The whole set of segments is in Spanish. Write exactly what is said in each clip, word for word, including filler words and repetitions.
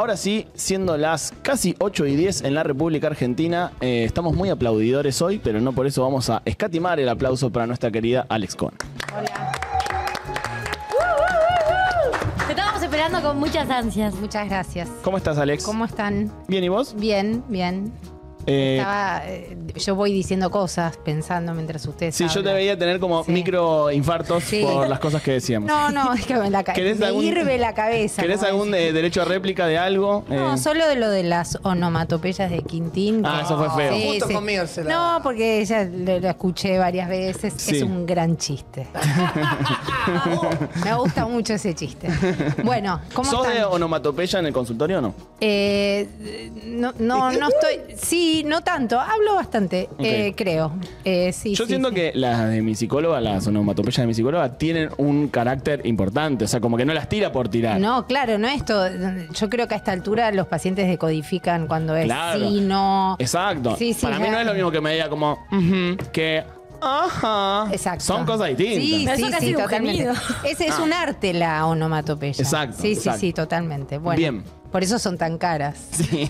Ahora sí, siendo las casi ocho y diez en la República Argentina, eh, estamos muy aplaudidores hoy, pero no por eso vamos a escatimar el aplauso para nuestra querida Alex Cohen. Hola. Te estábamos esperando con muchas ansias. Muchas gracias. ¿Cómo estás, Alex? ¿Cómo están? ¿Bien y vos? Bien, bien. Eh, Estaba, eh, yo voy diciendo cosas, pensando mientras ustedes sí, hablan. yo te veía tener como Sí. microinfartos Sí. por las cosas que decíamos. No, no, es que me, la ca- ¿Querés me algún- hirve la cabeza. ¿Querés como algún decir. eh, derecho a réplica de algo? No, Eh, solo de lo de las onomatopeyas de Quintín. Ah, que- eso fue feo. Sí, Justo sí. conmigo se la- No, porque ella lo, lo escuché varias veces. Sí. Es un gran chiste. Me gusta mucho ese chiste. Bueno, ¿cómo ¿Sos están? de onomatopeya en el consultorio o no? Eh, no, no, no estoy. Sí, no tanto. Hablo bastante, Ok. eh, creo. Eh, sí, Yo sí, siento sí. que las de mi psicóloga, las onomatopeyas de mi psicóloga, tienen un carácter importante. O sea, como que no las tira por tirar. No, claro, no esto. Yo creo que a esta altura los pacientes decodifican cuando es Claro. sí, no. Exacto. Sí, sí, Para mí ya. no es lo mismo que me diga como "Ujú", que ajá. Exacto. Son cosas distintas. Sí, Pero eso sí, casi sí, un totalmente. gemido. Ese es Ah. un arte la onomatopeya. Exacto, Sí, exacto. sí, sí, totalmente. Bueno, Bien. por eso son tan caras. Sí.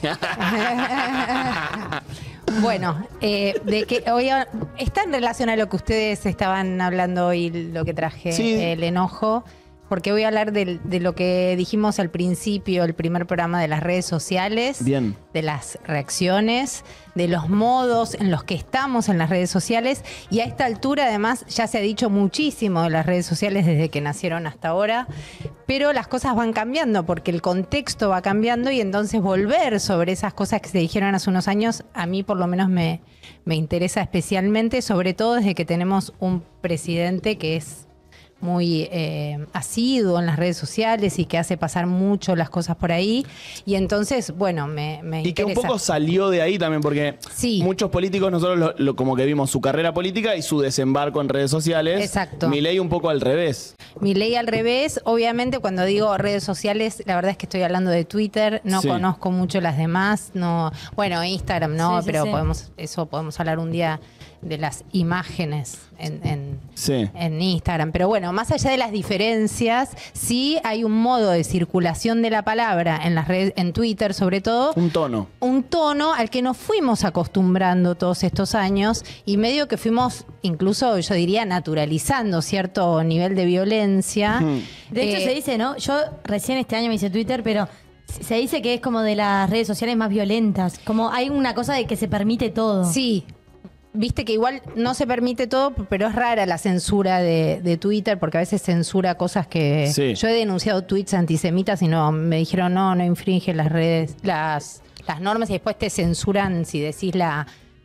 Bueno, eh, de que hoy está en relación a lo que ustedes estaban hablando hoy, lo que traje, Sí. el enojo, porque voy a hablar del- de, lo que dijimos al principio, el primer programa de las redes sociales, Bien. de las reacciones, de los modos en los que estamos en las redes sociales, y a esta altura además ya se ha dicho muchísimo de las redes sociales desde que nacieron hasta ahora, pero las cosas van cambiando porque el contexto va cambiando y entonces volver sobre esas cosas que se dijeron hace unos años, a mí por lo menos me, me interesa especialmente, sobre todo desde que tenemos un presidente que es muy eh, asiduo en las redes sociales y que hace pasar mucho las cosas por ahí. Y entonces, bueno, me, me Y que un interesa. poco salió de ahí también, porque Sí. muchos políticos, nosotros lo, lo- como que vimos su carrera política y su desembarco en redes sociales. Exacto. Milei un poco al revés. Mi ley al revés, obviamente cuando digo redes sociales, la verdad es que estoy hablando de Twitter, no Sí. conozco mucho las demás, no, bueno, Instagram no, Sí, sí, pero sí. podemos, eso podemos hablar un día de las imágenes en, en, Sí. en Instagram. Pero bueno, más allá de las diferencias, sí hay un modo de circulación de la palabra en las redes, en Twitter sobre todo, Un tono. un tono al que nos fuimos acostumbrando todos estos años y medio que fuimos, incluso yo diría, naturalizando cierto nivel de violencia. Ujú. De hecho, Eh, se dice, ¿no? Yo recién este año me hice Twitter, pero se dice que es como de las redes sociales más violentas. Como hay una cosa de que se permite todo. Sí. Viste que igual no se permite todo, pero es rara la censura de, de Twitter porque a veces censura cosas que... Sí. Yo he denunciado tweets antisemitas y no, me dijeron no, no infringe las redes, las, las normas y después te censuran si decís la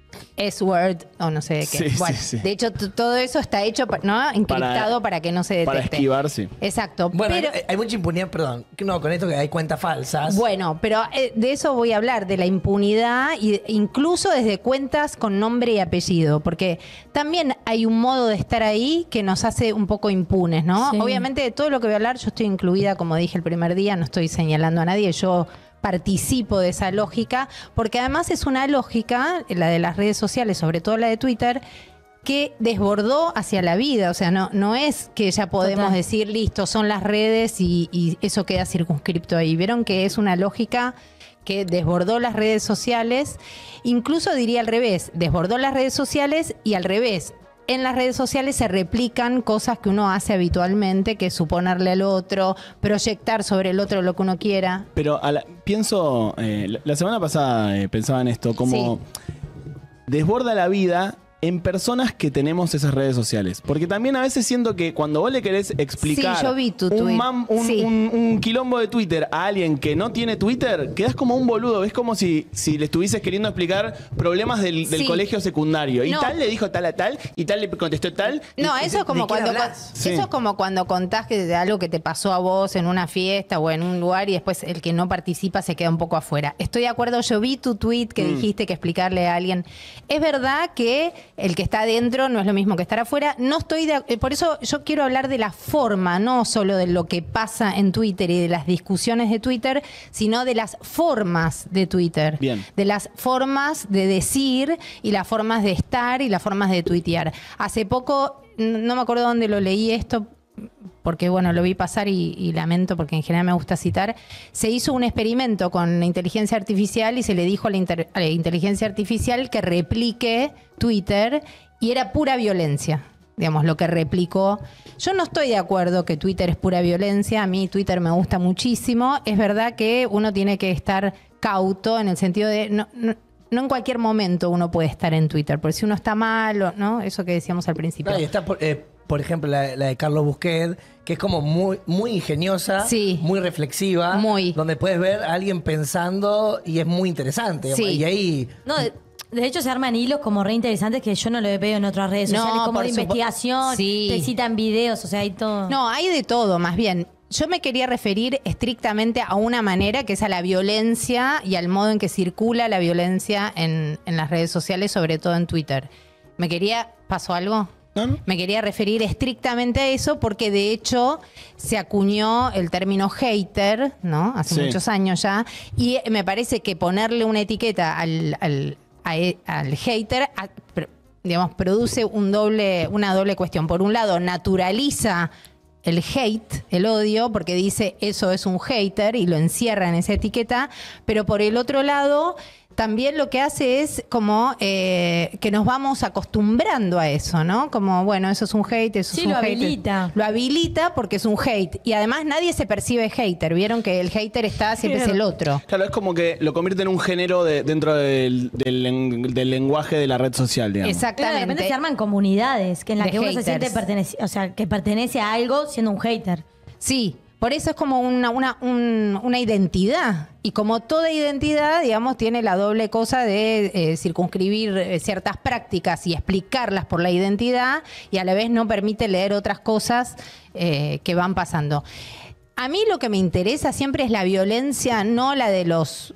S-word o no sé de qué. Sí, sí, bueno, sí. de hecho t- todo eso está hecho, pa- ¿no? Encriptado para, que no se detecte. Para esquivar, sí. Exacto. Bueno, pero, hay, hay mucha impunidad, perdón. que No, con esto que hay cuentas falsas. Bueno, pero eh, de eso voy a hablar, de la impunidad, y incluso desde cuentas con nombre y apellido, porque también hay un modo de estar ahí que nos hace un poco impunes, ¿no? Sí. Obviamente de todo lo que voy a hablar, yo estoy incluida, como dije el primer día, no estoy señalando a nadie, yo participo de esa lógica, porque además es una lógica, la de las redes sociales, sobre todo la de Twitter, que desbordó hacia la vida. O sea, no, no es que ya podemos Total. decir, listo, son las redes y, y eso queda circunscripto ahí. Vieron que es una lógica que desbordó las redes sociales, incluso diría al revés, desbordó las redes sociales y al revés. En las redes sociales se replican cosas que uno hace habitualmente, que es suponerle al otro, proyectar sobre el otro lo que uno quiera. Pero a la- pienso, eh, la- la semana pasada eh, pensaba en esto, como desborda la vida en personas que tenemos esas redes sociales. Porque también a veces siento que cuando vos le querés explicar Sí, yo vi tu un, tweet. mam- un, Sí. un- un quilombo de Twitter a alguien que no tiene Twitter, quedás como un boludo. Es como si, si le estuvieses queriendo explicar problemas del, del Sí. colegio secundario. Y No. tal le dijo tal a tal, y tal le contestó tal. No, y- eso es como ¿de quién cuando hablas? Sí. eso es como cuando contás que de algo que te pasó a vos en una fiesta o en un lugar y después el que no participa se queda un poco afuera. Estoy de acuerdo, yo vi tu tweet que Mm. dijiste que explicarle a alguien. Es verdad que el que está adentro no es lo mismo que estar afuera. No estoy de, eh, por eso yo quiero hablar de la forma, no solo de lo que pasa en Twitter y de las discusiones de Twitter, sino de las formas de Twitter. Bien. De las formas de decir y las formas de estar y las formas de tuitear. Hace poco, n- no me acuerdo dónde lo leí esto, porque bueno, lo vi pasar y, y lamento porque en general me gusta citar, se hizo un experimento con la inteligencia artificial y se le dijo a la, inter, a la inteligencia artificial que replique Twitter y era pura violencia. Digamos, lo que replicó. Yo no estoy de acuerdo que Twitter es pura violencia. A mí Twitter me gusta muchísimo. Es verdad que uno tiene que estar cauto en el sentido de... No, no, no en cualquier momento uno puede estar en Twitter, porque si uno está mal, ¿no? Eso que decíamos al principio. No, y está, por, eh, por ejemplo, la, la de Carlos Busquet, que es como muy, muy ingeniosa, Sí. muy reflexiva, Muy. donde puedes ver a alguien pensando y es muy interesante. Sí. Y ahí... No, de, de hecho se arman hilos como re interesantes que yo no lo veo en otras redes No, sociales, como por de supu- investigación, Sí. te citan videos, o sea, hay todo. No, hay de todo, más bien. Yo me quería referir estrictamente a una manera, que es a la violencia y al modo en que circula la violencia en, en las redes sociales, sobre todo en Twitter. Me quería... ¿Pasó algo? ¿No? ¿No? Me quería referir estrictamente a eso porque de hecho se acuñó el término hater, ¿no? Hace Sí. muchos años ya. Y me parece que ponerle una etiqueta al, al, a e- al hater, a- pr- digamos, produce un doble, una doble cuestión. Por un lado, naturaliza el hate, el odio, porque dice eso es un hater y lo encierra en esa etiqueta, pero por el otro lado también lo que hace es como eh, que nos vamos acostumbrando a eso, ¿no? Como, bueno, eso es un hate, eso Sí, es un lo hate. habilita. Lo habilita porque es un hate. Y además nadie se percibe hater. Vieron que el hater está, siempre es el otro. Claro, es como que lo convierte en un género de- dentro del, del len- del lenguaje de la red social, digamos. Claro, de Exactamente. repente se arman comunidades que en las De que uno se haters. siente pertenece, o sea, que pertenece a algo siendo un hater. Sí, por eso es como una, una, un- una identidad. Y como toda identidad, digamos, tiene la doble cosa de eh, circunscribir eh, ciertas prácticas y explicarlas por la identidad y a la vez no permite leer otras cosas eh, que van pasando. A mí lo que me interesa siempre es la violencia, no la de los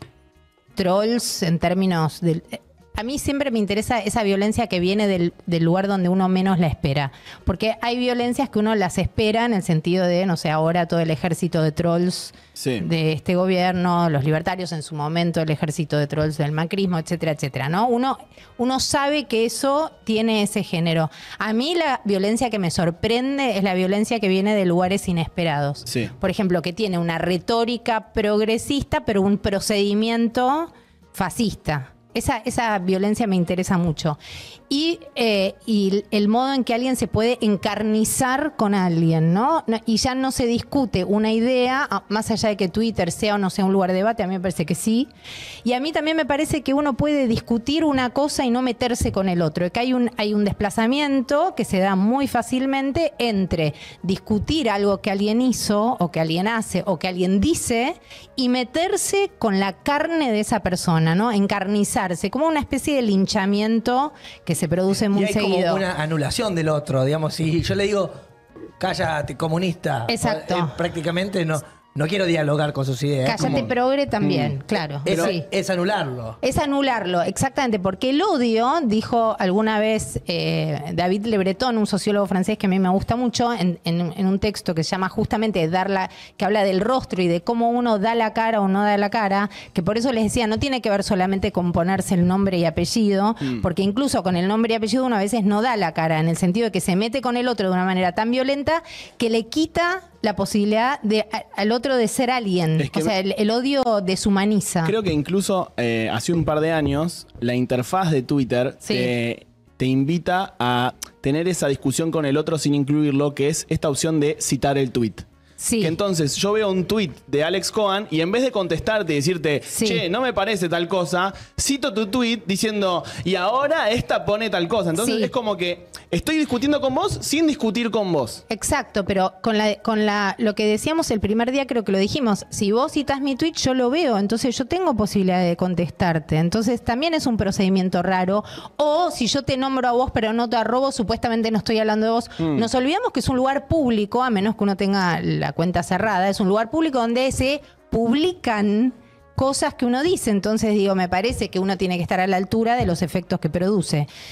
trolls en términos del... A mí siempre me interesa esa violencia que viene del, del lugar donde uno menos la espera. Porque hay violencias que uno las espera en el sentido de, no sé, ahora todo el ejército de trolls Sí. de este gobierno, los libertarios en su momento, el ejército de trolls del macrismo, etcétera, etcétera, ¿no? Uno, uno sabe que eso tiene ese género. A mí la violencia que me sorprende es la violencia que viene de lugares inesperados. Sí. Por ejemplo, que tiene una retórica progresista, pero un procedimiento fascista. Esa, esa violencia me interesa mucho. Y, eh, y el modo en que alguien se puede encarnizar con alguien, ¿no? No- Y ya no se discute una idea, ah, más allá de que Twitter sea o no sea un lugar de debate, a mí me parece que sí. Y a mí también me parece que uno puede discutir una cosa y no meterse con el otro. Que hay un, hay un desplazamiento que se da muy fácilmente entre discutir algo que alguien hizo, o que alguien hace, o que alguien dice, y meterse con la carne de esa persona, ¿no? Encarnizarse, como una especie de linchamiento que se produce muy y hay seguido. como una anulación del otro, digamos. Si yo le digo, cállate, comunista. Exacto. eh, prácticamente no, no quiero dialogar con sus ideas. Cállate, como- progre también, claro. es, sí. es anularlo. Es anularlo, exactamente, porque el odio, dijo alguna vez eh, David Le Breton, un sociólogo francés que a mí me gusta mucho, en, en- en un texto que se llama justamente dar la, que habla del rostro y de cómo uno da la cara o no da la cara, que por eso les decía, no tiene que ver solamente con ponerse el nombre y apellido, porque incluso con el nombre y apellido uno a veces no da la cara, en el sentido de que se mete con el otro de una manera tan violenta que le quita la posibilidad de a- al otro de ser alguien. Es que o sea, el, el odio deshumaniza. Creo que incluso eh, hace un par de años la interfaz de Twitter Sí. te, te invita a tener esa discusión con el otro sin incluirlo, que es esta opción de citar el tweet. Sí. Que entonces yo veo un tweet de Alex Cohen y en vez de contestarte y decirte, Sí. che, no me parece tal cosa, cito tu tweet diciendo, y ahora esta pone tal cosa. Entonces Sí. es como que estoy discutiendo con vos sin discutir con vos. Exacto, pero con la con la lo que decíamos el primer día, creo que lo dijimos, si vos citas mi tweet, yo lo veo, entonces yo tengo posibilidad de contestarte. Entonces también es un procedimiento raro. O si yo te nombro a vos pero no te arrobo, supuestamente no estoy hablando de vos. Mm. Nos olvidamos que es un lugar público, a menos que uno tenga la cuenta cerrada, es un lugar público donde se publican cosas que uno dice. Entonces digo, me parece que uno tiene que estar a la altura de los efectos que produce.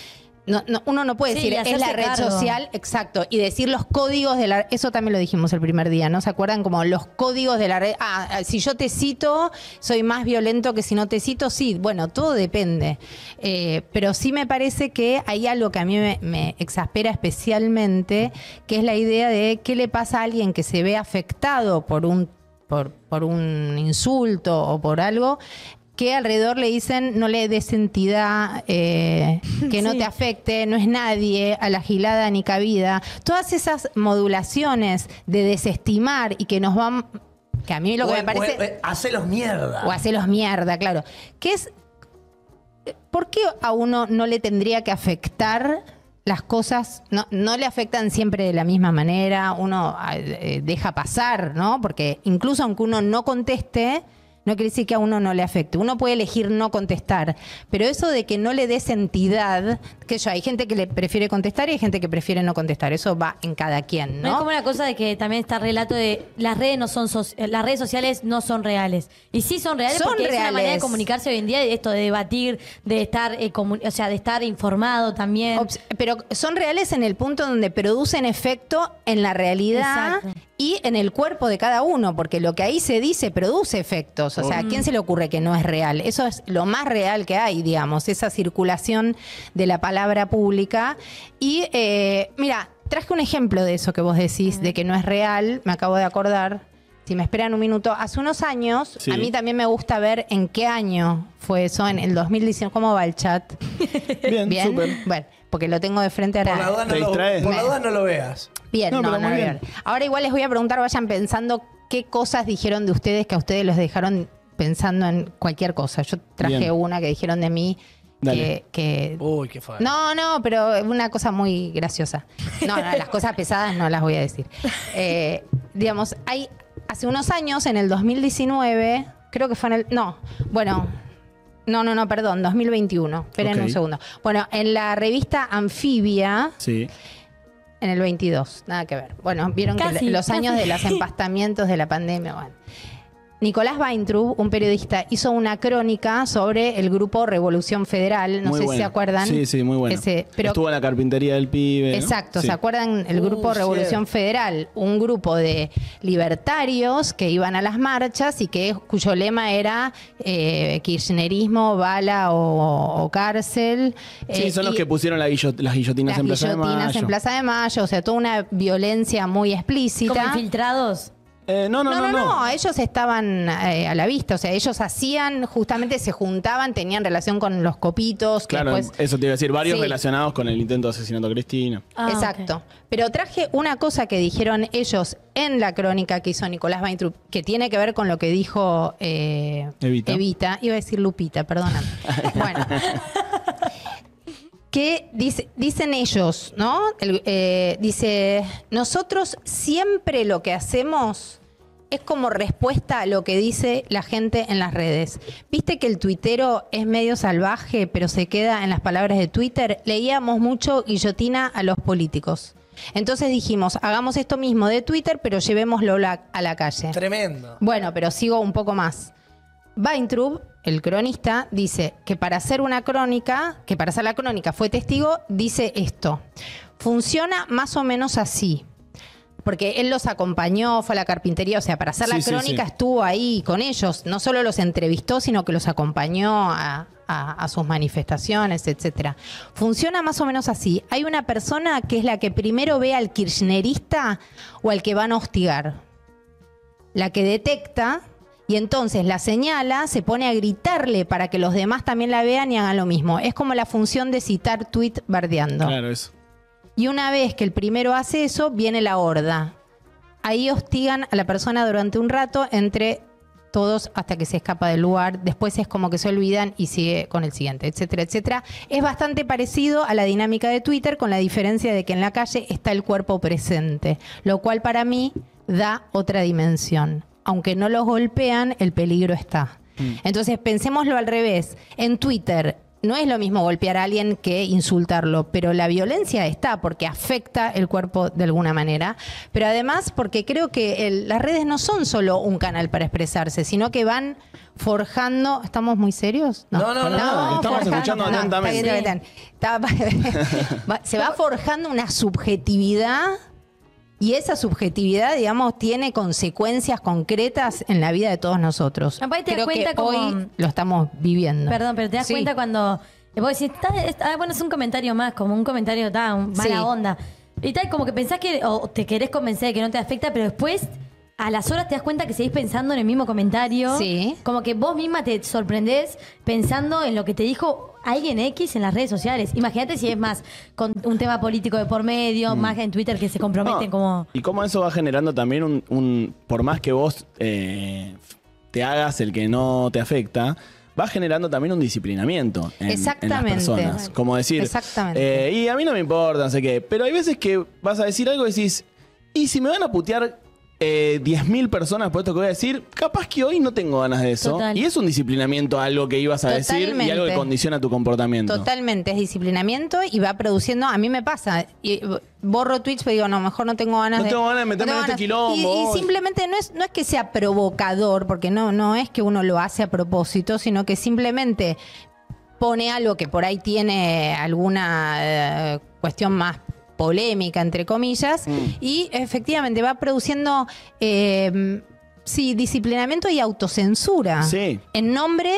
No, no, uno no puede Sí, decir y es la hacerse red cargo. social, exacto, y decir los códigos de la... Eso también lo dijimos el primer día, ¿no? ¿Se acuerdan? Como los códigos de la red. Ah, si yo te cito, soy más violento que si no te cito. Sí, bueno, todo depende. Eh, pero sí me parece que hay algo que a mí me, me exaspera especialmente, que es la idea de qué le pasa a alguien que se ve afectado por un, por, por un insulto o por algo, que alrededor le dicen no le des entidad, eh, que no Sí. te afecte, no es nadie, a la gilada ni cabida. Todas esas modulaciones de desestimar y que nos van... Que a mí lo que O- me parece... o- o- hacelos mierda. O hacerlos mierda, claro. Que es... ¿Por qué a uno no le tendría que afectar las cosas? No, no le afectan siempre de la misma manera, uno eh, deja pasar, ¿no? Porque incluso aunque uno no conteste, no quiere decir que a uno no le afecte. Uno puede elegir no contestar, pero eso de que no le des entidad, que yo, hay gente que le prefiere contestar y hay gente que prefiere no contestar. Eso va en cada quien, No es ¿no? como una cosa de que también está el relato de las redes no son soci- las redes sociales no son reales. Y sí son reales Son porque es una manera de reales. comunicarse hoy en día, de esto de debatir, de estar eh, comu- o sea, de estar informado también. Obs- Pero son reales en el punto donde producen efecto en la realidad Exacto. y en el cuerpo de cada uno, porque lo que ahí se dice produce efectos. O sea, ¿a quién se le ocurre que no es real? Eso es lo más real que hay, digamos, esa circulación de la palabra pública. Y eh, mira, traje un ejemplo de eso que vos decís, de que no es real, me acabo de acordar. Si me esperan un minuto, hace unos años, Sí. a mí también me gusta ver en qué año fue eso, en el dos mil diecinueve. ¿Cómo va el chat? Bien, Bien, súper. bueno, porque lo tengo de frente Por ahora. la duda no ¿Te lo, distraes? por la Me- duda no lo veas. Bien, No, no, pero no, muy bien. bien. Ahora igual les voy a preguntar, vayan pensando qué cosas dijeron de ustedes que a ustedes los dejaron pensando en cualquier cosa. Yo traje Bien. una que dijeron de mí Dale. que... que- Uy, qué fue. no, no, pero una cosa muy graciosa. No, no, las cosas pesadas no las voy a decir. Eh, digamos, hay hace unos años, en el dos mil diecinueve, creo que fue en el... No, bueno... No, no, no, perdón, dos mil veintiuno. Esperen Ok. un segundo. Bueno, en la revista Anfibia, Sí. en el veintidós, nada que ver. Bueno, vieron Casi, que los casi. años de los empastamientos de la pandemia, bueno. Nicolás Weintraub, un periodista, hizo una crónica sobre el grupo Revolución Federal. No Muy sé bueno. si se acuerdan. Sí, sí, muy bueno. Ese- pero Estuvo en la carpintería del pibe. ¿no? Exacto, Sí. ¿se acuerdan? El grupo Uh, Revolución cierto. Federal, un grupo de libertarios que iban a las marchas y que cuyo lema era eh, kirchnerismo, bala o, o cárcel. Sí, Eh, son los y que pusieron la guillot- las guillotinas las en Plaza de guillotinas Mayo. en Plaza de Mayo, o sea, toda una violencia muy explícita. como infiltrados. Eh, no, no, No, no, no, no, no. ellos estaban eh, a la vista, o sea, ellos hacían, justamente se juntaban, tenían relación con los copitos, que Claro, después... eso te iba a decir, varios Sí. relacionados con el intento de asesinato a Cristina. Ah, Exacto. ok. Pero traje una cosa que dijeron ellos en la crónica que hizo Nicolás Weintraub, que tiene que ver con lo que dijo eh, Evita. Iba a decir Lupita, perdóname. Bueno. Que dice, dicen ellos, ¿no? El- eh, dice, nosotros siempre lo que hacemos es como respuesta a lo que dice la gente en las redes. ¿Viste que el tuitero es medio salvaje, pero se queda en las palabras de Twitter? Leíamos mucho guillotina a los políticos. Entonces dijimos, hagamos esto mismo de Twitter, pero llevémoslo la- a la calle. Tremendo. Bueno, pero sigo un poco más. Weintraub, el cronista, dice que para hacer una crónica, que para hacer la crónica fue testigo, dice esto. Funciona más o menos así. Porque él los acompañó, fue a la carpintería, o sea, para hacer la Sí, sí, crónica sí. estuvo ahí con ellos. No solo los entrevistó, sino que los acompañó a, a- a sus manifestaciones, etcétera. Funciona más o menos así. Hay una persona que es la que primero ve al kirchnerista o al que van a hostigar. La que detecta y entonces la señala, se pone a gritarle para que los demás también la vean y hagan lo mismo. Es como la función de citar tweet bardeando. Claro, eso. Y una vez que el primero hace eso, viene la horda. Ahí hostigan a la persona durante un rato entre todos hasta que se escapa del lugar. Después es como que se olvidan y sigue con el siguiente, etcétera, etcétera. Es bastante parecido a la dinámica de Twitter, con la diferencia de que en la calle está el cuerpo presente, lo cual para mí da otra dimensión. Aunque no los golpean, el peligro está. Entonces pensémoslo al revés. En Twitter no es lo mismo golpear a alguien que insultarlo, pero la violencia está porque afecta el cuerpo de alguna manera. Pero además porque creo que el- las redes no son solo un canal para expresarse, sino que van forjando. ¿Estamos muy serios? No, no, no, no, estamos escuchando atentamente. está bien, está bien. Está- se va forjando una subjetividad y esa subjetividad, digamos, tiene consecuencias concretas en la vida de todos nosotros. Aparte te das Creo cuenta que como- hoy lo estamos viviendo. Perdón, pero te das Sí. cuenta cuando vos decís, "Está- está- ah, bueno, es un comentario más, como un comentario tan mala Sí. onda. Y tal, como que pensás que, o te querés convencer de que no te afecta, pero después, a las horas te das cuenta que seguís pensando en el mismo comentario. Sí. Como que vos misma te sorprendés pensando en lo que te dijo alguien X en las redes sociales. Imagínate si es más con un tema político de por medio, más en Twitter que se comprometen No, como... Y cómo eso va generando también un, un- por más que vos eh, te hagas el que no te afecta, va generando también un disciplinamiento en, en las Exactamente. personas. Como decir, Exactamente. eh, y a mí no me importa, no sé qué. Pero hay veces que vas a decir algo y decís, y si me van a putear eh, diez mil personas por esto que voy a decir, capaz que hoy no tengo ganas de eso. Total. Y es un disciplinamiento a algo que ibas a decir y Totalmente. algo que condiciona tu comportamiento. Totalmente, es disciplinamiento y va produciendo, a mí me pasa, y, eh, borro tweets, pero digo, no, mejor no tengo ganas No de... tengo ganas de meterme en este quilombo. Y, y simplemente no es, no es que sea provocador, porque no, no es que uno lo hace a propósito, sino que simplemente pone algo que por ahí tiene alguna eh, cuestión más polémica, entre comillas, Mm. y efectivamente va produciendo... eh, sí, disciplinamiento y autocensura. Sí. En nombre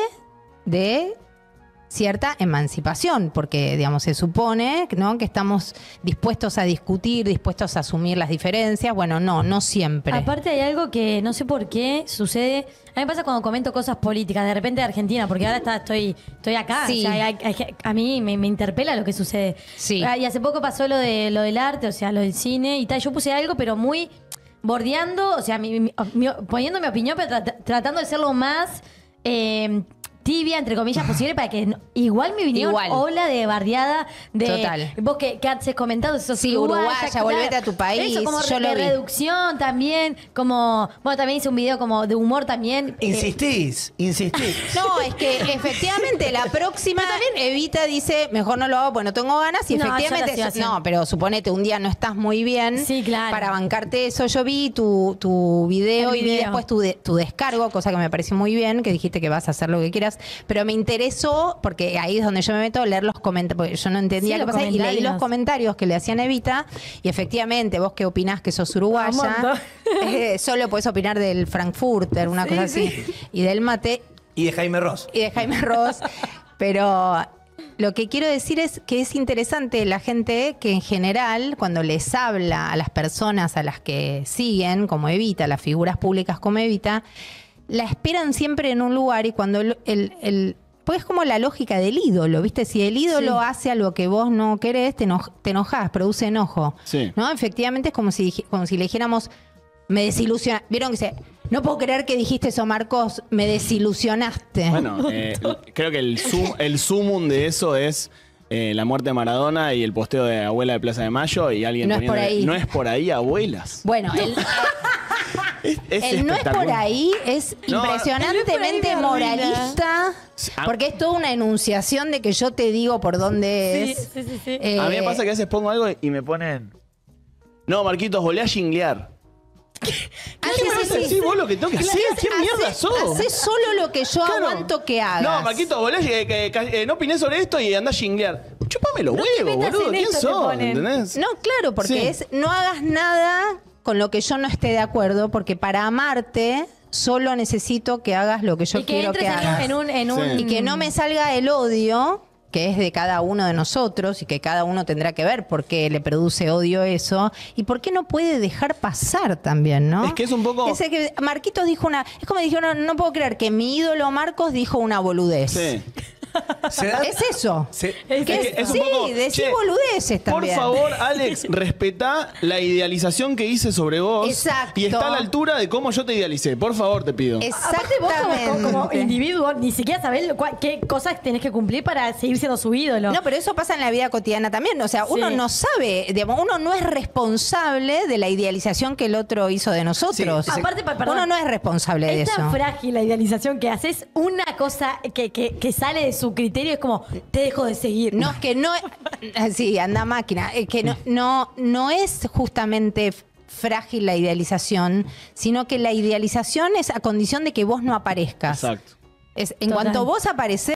de cierta emancipación, porque digamos se supone, ¿no?, que estamos dispuestos a discutir, dispuestos a asumir las diferencias. Bueno, no, no siempre. Aparte hay algo que no sé por qué sucede. A mí me pasa cuando comento cosas políticas, de repente de Argentina, porque ahora está, estoy, estoy acá. Sí. O sea, hay- hay- a mí me, me interpela lo que sucede. Sí. Ah, Y hace poco pasó lo de lo del arte, o sea, lo del cine y tal. Yo puse algo, pero muy bordeando, o sea, mi- mi- mi- poniendo mi opinión, pero tra- tratando de ser lo más eh, tibia, entre comillas, posible, para que no- igual me vinieron Igual. ola de bardeada de Total. vos que, que has comentado, sos Sí, uruguaya, volvete a tu país, Eso, como yo de lo vi. reducción también, como, bueno, también hice un video como de humor también. eh, Insistís, insistís. No, es que efectivamente la próxima Evita dice, mejor no lo hago porque no tengo ganas. Y No, yo la efectivamente, sigo haciendo. no, pero suponete un día no estás muy bien Sí, claro. para bancarte eso. Yo vi tu, tu video El y vi video. después tu, de- tu descargo, cosa que me pareció muy bien, que dijiste que vas a hacer lo que quieras. Pero me interesó, porque ahí es donde yo me meto, leer los comentarios, porque yo no entendía Sí, qué los pasaba. Y leí los comentarios. comentarios que le hacían a Evita. Y efectivamente, vos que opinás que sos Un uruguaya, montón. eh, solo podés opinar del Frankfurter, una Sí, cosa así. sí. Y del mate. Y de Jaime Ross. Y de Jaime Ross. Pero lo que quiero decir es que es interesante la gente que en general, cuando les habla a las personas a las que siguen, como Evita, las figuras públicas como Evita, la esperan siempre en un lugar y cuando el... el- el- pues es como la lógica del ídolo, ¿viste? Si el ídolo Sí. hace algo que vos no querés, te, eno- te enojás, produce enojo. Sí. ¿No? Efectivamente es como si, dij- como si le dijéramos, me desilusiona. ¿Vieron que se... No puedo creer que dijiste eso, Marcos, me desilusionaste. Bueno, eh, creo que el, sum, el sumum de eso es eh, la muerte de Maradona y el posteo de Abuela de Plaza de Mayo y alguien No es por poniéndole, ahí. no es por ahí, abuelas. Bueno, el, Es, es el no es por espectacular. ahí es No, impresionantemente el no es por ahí me moralista, Ah. porque es toda una enunciación de que yo te digo por dónde Sí, es. sí, sí, sí. Eh, A mí me pasa que a veces pongo algo y me ponen. No, Marquitos, volé a jinglear. ah, ¿Qué sí, me sí, vas a sí. decir vos lo que tengo que hacer? ¿Qué Hace- mierda sos? hace solo lo que yo Claro. aguanto que hagas. No, Marquitos, volé, eh, que- que- eh, no opinés sobre esto y andá a jinglear. Chúpame los No te huevos, metas boludo. en ¿Quién esto, te sos? ponen. ¿Entendés? No, claro, porque Sí. es no hagas nada con lo que yo no esté de acuerdo, porque para amarte solo necesito que hagas lo que yo y que quiero que entres en, hagas. en un... En un Sí. Y que no me salga el odio, que es de cada uno de nosotros y que cada uno tendrá que ver por qué le produce odio eso y por qué no puede dejar pasar también, ¿no? Es que es un poco- Es que Marquitos dijo una... Es como dijeron, no puedo creer que mi ídolo Marcos dijo una boludez. Sí. Se da- Es eso. se- Que Es que es- es un sí, poco, decís che, boludeces Por también. favor, Alex, respetá la idealización que hice sobre vos. Exacto. Y está a la altura de cómo yo te idealicé. Por favor, te pido. Aparte vos como, Exactamente. como- como individuo ni siquiera sabés lo cual- qué cosas tenés que cumplir para seguir siendo su ídolo. No, pero eso pasa en la vida cotidiana también. O sea, uno Sí. no sabe, digamos, uno no es responsable de la idealización que el otro hizo de nosotros. Sí, sí. Aparte, pa- perdón. uno no es responsable de Es eso. tan frágil la idealización que haces una cosa que, que, que sale de su criterio, es como, te dejo de seguir. No, es que no. Sí, anda máquina. Es que no, no, no es justamente frágil la idealización, sino que la idealización es a condición de que vos no aparezcas. Exacto. Es, en Total. cuanto vos aparecés,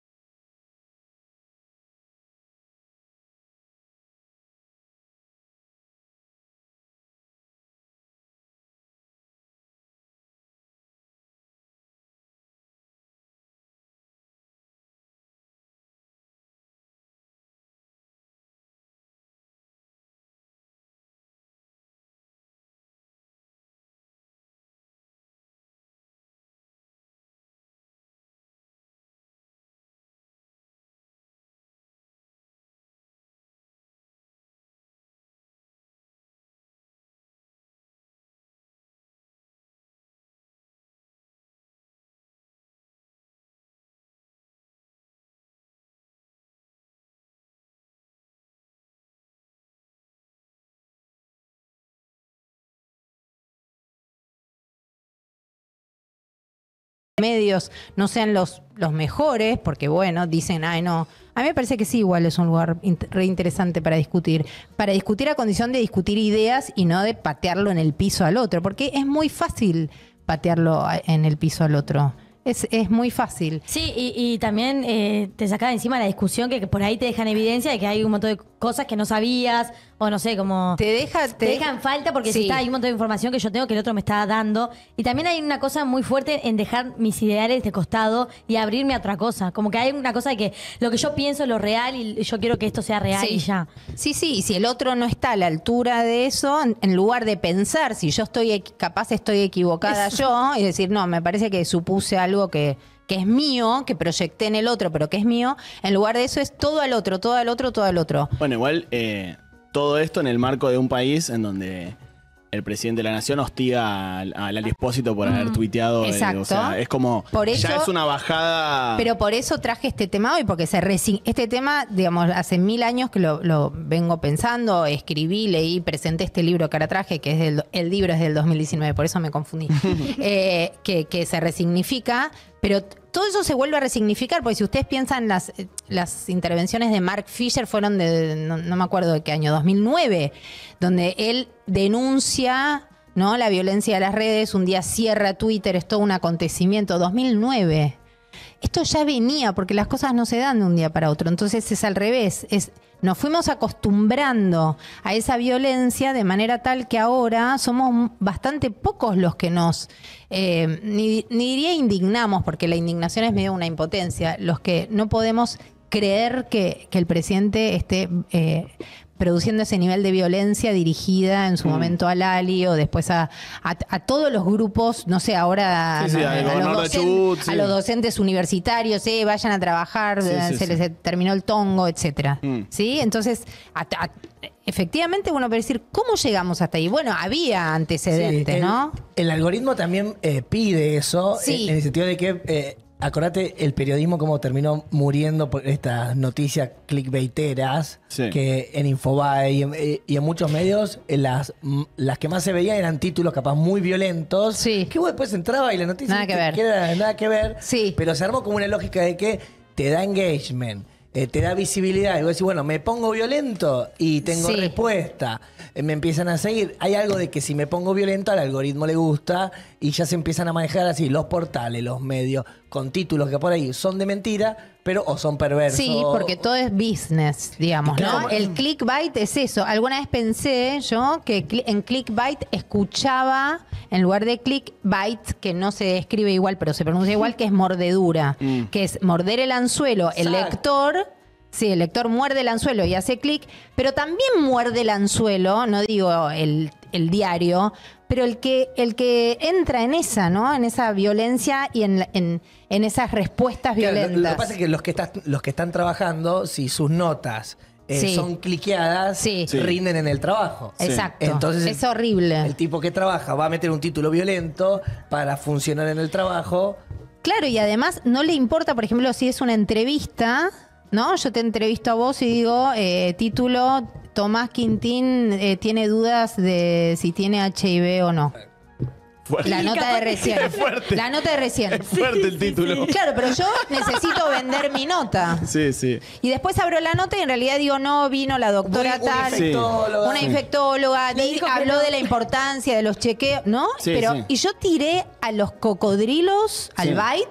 medios no sean los, los mejores, porque bueno, dicen, ay no, a mí me parece que sí, igual es un lugar re interesante para discutir, para discutir a condición de discutir ideas y no de patearlo en el piso al otro, porque es muy fácil patearlo en el piso al otro. Es, es muy fácil. Sí, y, y también eh, te sacaba encima la discusión que, que por ahí te dejan evidencia de que hay un montón de cosas que no sabías, o no sé, como... Te deja... Te, te dejan falta porque sí. si está, hay un montón de información que yo tengo que el otro me está dando. Y también hay una cosa muy fuerte en dejar mis ideales de costado y abrirme a otra cosa. Como que hay una cosa de que lo que yo pienso es lo real y yo quiero que esto sea real sí. y ya. Sí, sí, y si el otro no está a la altura de eso, en, en lugar de pensar si yo estoy capaz estoy equivocada Eso. yo, y decir, no, me parece que supuse algo que... que es mío, que proyecté en el otro, pero que es mío, en lugar de eso es todo al otro, todo al otro, todo al otro. Bueno, igual eh, todo esto en el marco de un país en donde el presidente de la nación hostiga al, al Lali Espósito por haber tuiteado. eh, Exacto. o sea, es como, Por eso- ya es una bajada. Pero por eso traje este tema hoy, porque se resign- este tema, digamos, hace mil años que lo, lo vengo pensando, escribí, leí, presenté este libro que ahora traje, que es del, el libro es del dos mil diecinueve, por eso me confundí, eh, que, que se resignifica, pero t- todo eso se vuelve a resignificar, porque si ustedes piensan, las, eh, las intervenciones de Mark Fisher fueron de, no, no me acuerdo de qué año, dos mil nueve, donde él denuncia, ¿no?, la violencia de las redes, un día cierra Twitter, es todo un acontecimiento, dos mil nueve. Esto ya venía, porque las cosas no se dan de un día para otro, entonces es al revés, es... Nos fuimos acostumbrando a esa violencia de manera tal que ahora somos bastante pocos los que nos, eh, ni, ni diría indignamos, porque la indignación es medio una impotencia, los que no podemos creer que, que el presidente esté eh, produciendo ese nivel de violencia dirigida en su mm. momento a Lali o después a, a, a todos los grupos, no sé, ahora sí, sí, no, a, a, los docentes, Chubut, sí. a los docentes universitarios, eh, vayan a trabajar, sí, sí, se sí. les terminó el tongo, etcétera. Mm. ¿Sí? Entonces, a, a, efectivamente uno puede decir, ¿cómo llegamos hasta ahí? Bueno, había antecedentes, Sí, el, ¿no? El algoritmo también eh, pide eso, Sí. en, en el sentido de que, eh, acordate, el periodismo como terminó muriendo por estas noticias clickbaiteras, Sí. que en Infobae y en, eh, y en muchos medios, eh, las, mm, las que más se veían eran títulos capaz muy violentos, Sí. que vos después entraba y la noticia Nada que te- ver. que era nada que ver, Sí. pero se armó como una lógica de que te da engagement. Eh, te da visibilidad y vos decís, bueno, me pongo violento y tengo Sí. respuesta. Eh, me empiezan a seguir. Hay algo de que si me pongo violento al algoritmo le gusta y ya se empiezan a manejar así los portales, los medios, con títulos que por ahí son de mentira, pero o son perversos. Sí, porque todo es business, digamos, Claro. ¿no? El clickbait es eso. Alguna vez pensé yo que cli- en clickbait escuchaba, en lugar de clickbait, que no se escribe igual, pero se pronuncia igual, que es mordedura, Mm. que es morder el anzuelo. El Exacto. lector... Sí, el lector muerde el anzuelo y hace clic, pero también muerde el anzuelo, no digo el, el diario, pero el que, el que entra en esa, ¿no? En esa violencia y en, la- en, en esas respuestas Claro, lo- violentas. Lo, que pasa es que los que, están, los que están trabajando, si sus notas eh, Sí. son cliqueadas, Sí. Sí. rinden en el trabajo. Sí. Exacto. Entonces, es horrible. El tipo que trabaja va a meter un título violento para funcionar en el trabajo. Claro, y además no le importa, por ejemplo, si es una entrevista, ¿no? Yo te entrevisto a vos y digo, eh, título, Tomás Quintín eh, tiene dudas de si tiene H I V o no. Fuerte. La nota de recién. Es fuerte. La nota de recién. Es fuerte el título. Claro, pero yo necesito vender mi nota. Sí, sí. Y después abro la nota y en realidad digo, no, vino la doctora Muy- una tal. infectóloga. Una infectóloga, Le di- dijo que habló no. de la importancia de los chequeos, ¿no? Sí, Pero, sí. y yo tiré a los cocodrilos, al Sí. bite,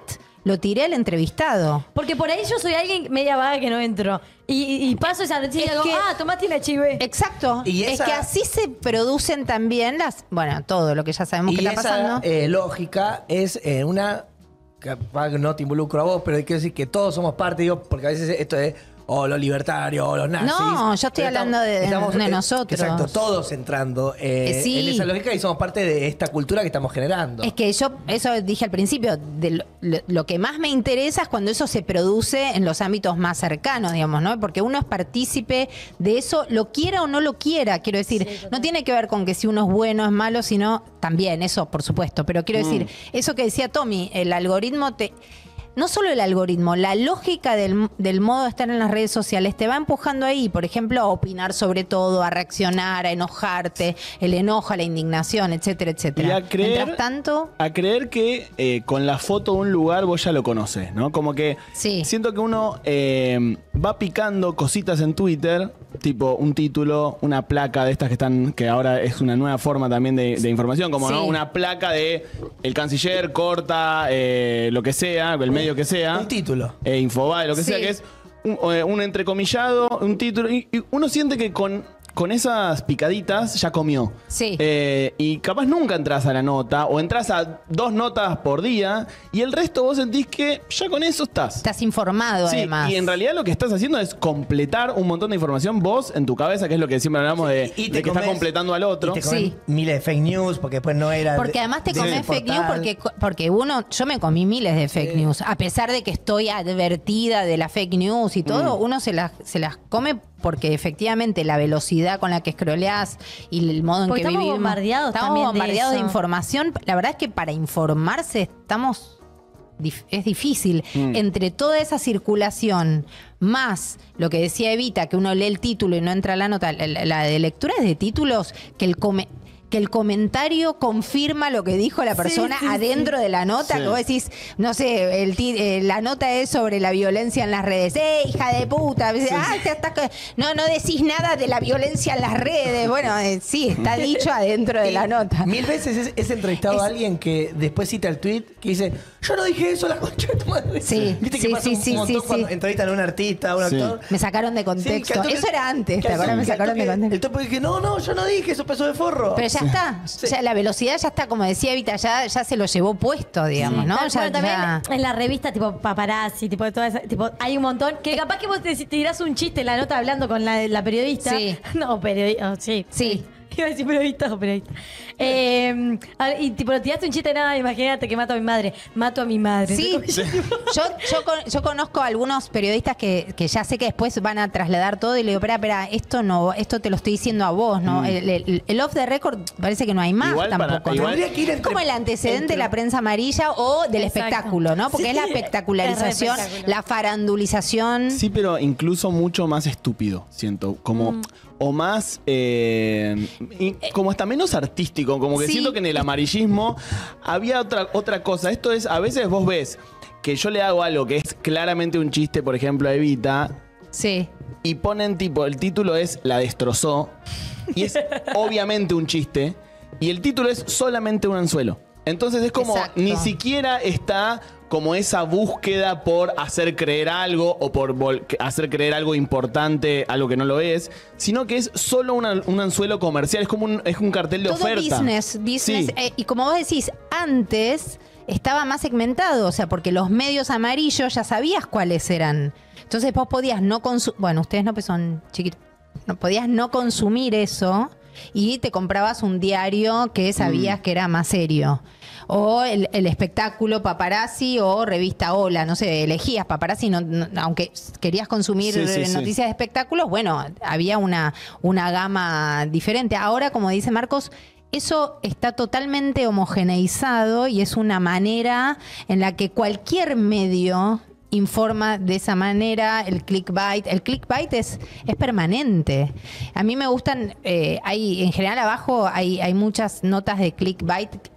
lo tiré al entrevistado. Porque por ahí yo soy alguien media vaga que no entro. Y, y, y paso esa noticia y digo, que, ah, tomaste la chive. Exacto. Y esa, es que así se producen también las, bueno, todo lo que ya sabemos que y está esa, pasando. Eh, lógica es eh, una, capaz que no te involucro a vos, pero quiero decir que todos somos parte, digo, porque a veces esto es o los libertarios, o los nazis. No, yo estoy hablando de, estamos, de eh, nosotros. Exacto, todos entrando eh, Eh, sí. en esa lógica y somos parte de esta cultura que estamos generando. Es que yo, eso dije al principio, de lo, lo- lo que más me interesa es cuando eso se produce en los ámbitos más cercanos, digamos, ¿no? Porque uno es partícipe de eso, lo quiera o no lo quiera, quiero decir. No tiene que ver con que si uno es bueno, es malo, sino también, eso por supuesto. Pero quiero decir, eso que decía Tommy, el algoritmo te... No solo el algoritmo, la lógica del, del modo de estar en las redes sociales te va empujando ahí, por ejemplo, a opinar sobre todo, a reaccionar, a enojarte, el enojo, la indignación, etcétera, etcétera. Y a creer, Mientras tanto, a creer que eh, con la foto de un lugar vos ya lo conoces, ¿no? Como que Sí. siento que uno eh, va picando cositas en Twitter, tipo un título, una placa de estas que están, que ahora es una nueva forma también de, de información, como Sí. ¿no? Una placa de el canciller corta eh, lo que sea, el medio que sea. Un título. Eh, Infobae, lo que Sí. sea, que es un, eh, un entrecomillado, un título. Y, y uno siente que con, con esas picaditas ya comió. Sí. Eh, y capaz nunca entras a la nota, o entras a dos notas por día, y el resto vos sentís que ya con eso estás. estás informado Sí, además. y en realidad lo que estás haciendo es completar un montón de información vos en tu cabeza, que es lo que siempre hablamos de, Y te de que está comes- completando al otro. Y te comen Sí. miles de fake news porque después no era. Porque de- además te de comes ese fake news portal. porque, porque uno, yo me comí miles de fake news, a pesar de que estoy advertida de la fake news y todo, Mm. uno se las, se las come porque efectivamente la velocidad con la que scrolleás y el modo en Porque que estamos vivimos. bombardeados estamos también de bombardeados de, eso. información. La verdad es que para informarse estamos... dif- Es difícil. Mm. Entre toda esa circulación, más lo que decía Evita, que uno lee el título y no entra a la nota, la, la- la de lectura es de títulos que el come- que el comentario confirma lo que dijo la persona sí, adentro de la nota, Sí. que vos decís, no sé, el ti- eh, la nota es sobre la violencia en las redes. ¡Eh, hija de puta! Ah, te estás co- no, no decís nada de la violencia en las redes. Bueno, eh, sí, está dicho adentro de Y la nota. Mil veces es, es entrevistado Es- a alguien que después cita el tweet que dice, yo no dije eso, la concha de tu madre. Sí, Viste sí, que pasa sí, un sí, montón sí, cuando sí. entrevistan a un artista, a un Sí. actor. Me sacaron de Sí, contexto. que al toque- Eso era antes, que ¿te al acuerdas? Me toque- sacaron de al toque contexto. El topo dije, no, no, yo no dije, eso pasó de forro. Pero ya está, ya la velocidad ya está, como decía Evita, ya, ya se lo llevó puesto, digamos, ¿no? Tal Ya- cual, también ya- en la revista tipo paparazzi, tipo toda esa- tipo hay un montón que capaz que vos te, te dirás un chiste en la nota hablando con la, la periodista. Sí. No, periodista, sí. Sí. Iba a decir periodista o periodista. Eh, a ver, y tipo, tiraste un chiste, nada, imagínate que mato a mi madre. Mato a mi madre. Sí, Entre comillas, tipo, yo, yo, con- yo conozco a algunos periodistas que, que ya sé que después van a trasladar todo y le digo, espera, espera, esto no, esto te lo estoy diciendo a vos, ¿no? El, el- el off the record parece que no hay más Igual para- tampoco. ¿no? igual- Tendría que ir Es entre- como el antecedente entre- de la prensa amarilla o del Exacto. espectáculo, ¿no? Porque Sí, es la es re espectacularización, espectacular. la farandulización. Sí, pero incluso mucho más estúpido, siento. Como. Mm. O más. eh, y como hasta menos artístico. Como que Sí. siento que en el amarillismo había otra, otra cosa. Esto es. A veces vos ves que yo le hago algo que es claramente un chiste, por ejemplo, a Evita. Sí. Y ponen tipo. El título es La destrozó. Y es obviamente un chiste. Y el título es solamente un anzuelo. Entonces es como. Exacto. Ni siquiera está como esa búsqueda por hacer creer algo o por vol- hacer creer algo importante, algo que no lo es, sino que es solo una- un anzuelo comercial, es como un, es un cartel de Todo oferta. business, business. Sí. eh, y como vos decís, antes estaba más segmentado, o sea, porque los medios amarillos ya sabías cuáles eran. Entonces vos podías no consumir, bueno, ustedes no, pues son chiquitos, no podías no consumir eso y te comprabas un diario que Mm. sabías que era más serio. O el, el espectáculo Paparazzi o revista Hola, no sé, elegías Paparazzi, no- no- aunque querías consumir Sí, sí, eh, sí. noticias de espectáculos, bueno, había una, una gama diferente. Ahora, como dice Marcos, eso está totalmente homogeneizado y es una manera en la que cualquier medio informa de esa manera. El clickbait, el clickbait es, es permanente. A mí me gustan, eh, hay en general abajo hay, hay muchas notas de clickbait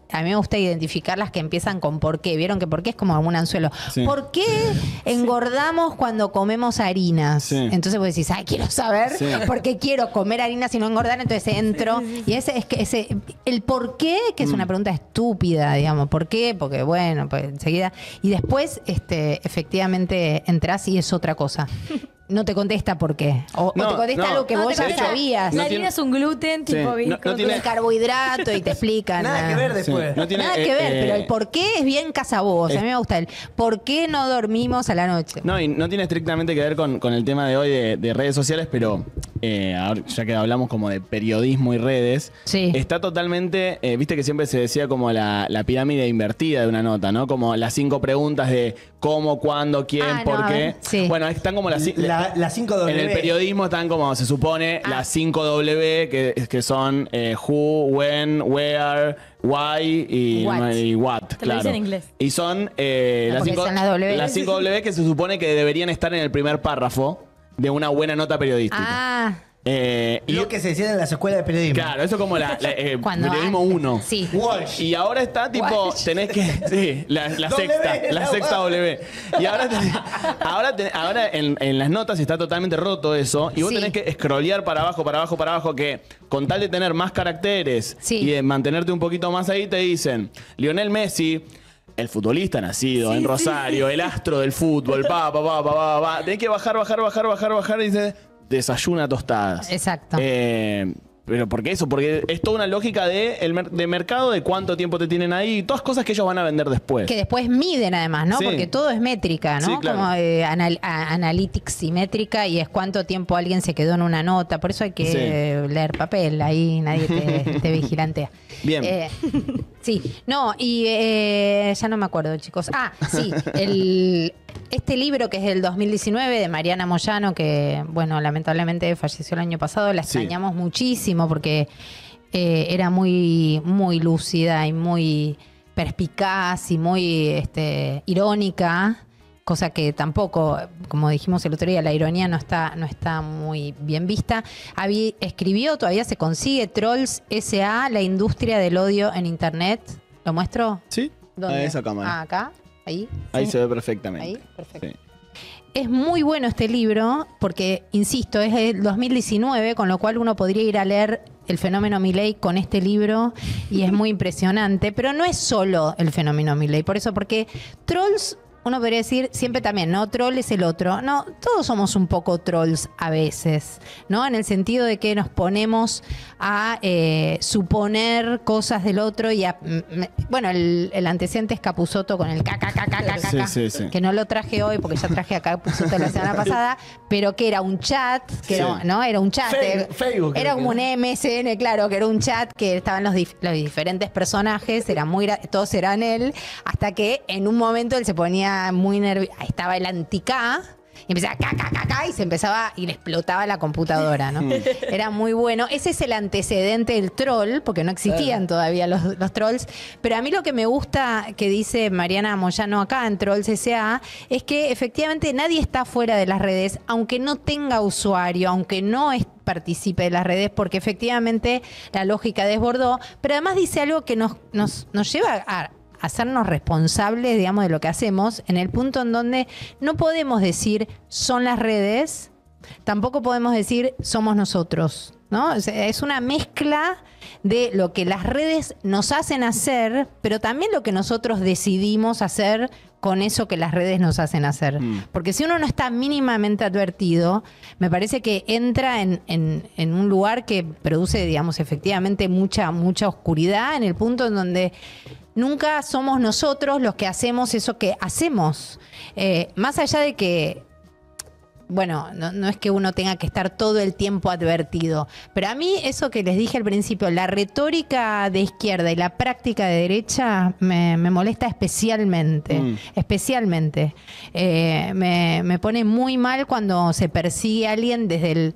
a mí me gusta identificar las que empiezan con por qué. Vieron que por qué es como un anzuelo. Sí. ¿Por qué engordamos cuando comemos harinas? Sí. Entonces vos decís, ay, quiero saber Sí. por qué quiero comer harinas y no engordar. Entonces entro. Y ese es que ese, el por qué, que es Mm. una pregunta estúpida, digamos. ¿Por qué? Porque bueno, pues enseguida. Y después, este, efectivamente, entras y es otra cosa. No te contesta por qué. O, No, o te contesta no. algo que No, vos te ya cuenta, sabías. La No tiene- harina es un gluten, Sí, tipo no- bico, no tiene- El carbohidrato y te explican. Nada ah. que ver Sí, después. no tiene, Nada eh, que ver, eh, pero el por qué es bien casabobos. A mí me gusta el por qué no dormimos a la noche. No, y no tiene estrictamente que ver con, con el tema de hoy de, de redes sociales, pero eh, ahora, ya que hablamos como de periodismo y redes, Sí. está totalmente, eh, viste que siempre se decía como la, la pirámide invertida de una nota, ¿no? Como las cinco preguntas de cómo, cuándo, quién, Ah, no, por a qué. ver, sí. Bueno, están como las cinco... La- las cinco W. En el periodismo están como, se supone, Ah. las cinco W, que, que son eh, who, when, where, why y What. no, y what, Te lo claro. dicen en inglés. Y son eh, No, las, porque cinco, son las W. las cinco W que se supone que deberían estar en el primer párrafo de una buena nota periodística. Ah, Eh, y Lo que se decía en las escuelas de periodismo. claro, eso como la, la, eh, Cuando periodismo antes. uno. Sí. Walsh. Y ahora está tipo, Walsh. tenés que. Sí, la, la W, sexta, la la sexta W. W. Y ahora, tenés- ahora, tenés- ahora en, en las notas está totalmente roto eso. Y vos Sí. tenés que scrollear para abajo, para abajo, para abajo. Que con tal de tener más caracteres Sí. y de mantenerte un poquito más ahí, te dicen: Lionel Messi. El futbolista nacido en Rosario, el astro del fútbol, pa, pa, pa, pa, pa, pa. Tenés que bajar, bajar, bajar, bajar, bajar y dice, desayuna tostadas. Exacto. Eh, pero ¿por qué eso? Porque es toda una lógica de, el mer- de mercado, de cuánto tiempo te tienen ahí, y todas cosas que ellos van a vender después. que después miden además, ¿no? Sí. Porque todo es métrica, ¿no? Sí, claro. Como eh, anal- a- analytics y métrica y es cuánto tiempo alguien se quedó en una nota. Por eso hay que Sí. eh, leer papel, ahí nadie te, te vigilantea. Bien. Eh, sí, no, y eh, ya no me acuerdo, chicos. Ah, sí, el, este libro que es del dos mil diecinueve de Mariana Moyano, que, bueno, lamentablemente falleció el año pasado, la Sí. extrañamos muchísimo porque eh, era muy, muy lúcida y muy perspicaz y muy este, irónica, cosa que tampoco, como dijimos el otro día, la ironía no está, no está muy bien vista. Habí- escribió, todavía se consigue, Trolls S A, la industria del odio en Internet. ¿Lo muestro? ¿Sí? ¿Dónde? A esa cámara. Ah, acá, ahí. Ahí Sí. se ve perfectamente. Ahí, perfecto. Sí. Es muy bueno este libro porque, insisto, es del dos mil diecinueve, con lo cual uno podría ir a leer El fenómeno Milei con este libro y es muy impresionante, pero no es solo el fenómeno Milei, por eso, porque Trolls, uno podría decir siempre también, ¿no? Troll es el otro. No, todos somos un poco trolls a veces, ¿no? En el sentido de que nos ponemos a eh, suponer cosas del otro y a, m- bueno, el, el antecedente es Capusotto con el caca, caca, caca, Sí, caca, sí, sí. que no lo traje hoy porque ya traje a Capusotto la semana pasada, pero que era un chat, que Sí. era, ¿no? Era un chat. Fe- eh, Facebook, Era creo como que un M S N, claro, que era un chat que estaban los, dif- los diferentes personajes, eran muy, gra- todos eran él, hasta que en un momento él se ponía muy nervioso, estaba el anti-K, y empezaba ca, ca, ca, ca, y se empezaba y le explotaba la computadora, ¿no? Era muy bueno. Ese es el antecedente del troll, porque no existían todavía los, los trolls. Pero a mí lo que me gusta que dice Mariana Moyano acá en Trolls S A es que efectivamente nadie está fuera de las redes, aunque no tenga usuario, aunque no es- participe de las redes, porque efectivamente la lógica desbordó. Pero además dice algo que nos, nos, nos lleva a hacernos responsables, digamos, de lo que hacemos, en el punto en donde no podemos decir son las redes, tampoco podemos decir somos nosotros, ¿no? O sea, es una mezcla de lo que las redes nos hacen hacer, pero también lo que nosotros decidimos hacer con eso que las redes nos hacen hacer. Mm. Porque si uno no está mínimamente advertido, me parece que entra en, en- en un lugar que produce, digamos, efectivamente mucha, mucha oscuridad, en el punto en donde nunca somos nosotros los que hacemos eso que hacemos. Eh, más allá de que, bueno, no, no es que uno tenga que estar todo el tiempo advertido, pero a mí eso que les dije al principio, la retórica de izquierda y la práctica de derecha me, me molesta especialmente, Mm. especialmente. Eh, me, me pone muy mal cuando se persigue a alguien desde el